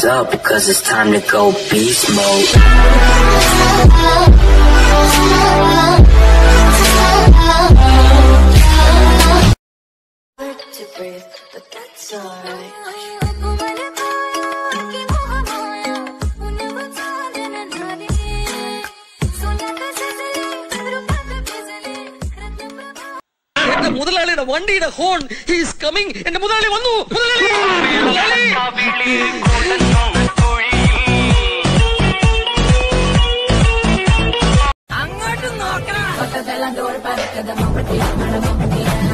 up, cause it's time to go beast mode. To breathe, but that's alright. മുതലാളിയുടെ വണ്ടിയുടെ horn he's coming. എന്റെ മുതലാളി വന്നു. അങ്ങോട്ട് നോക്കണം.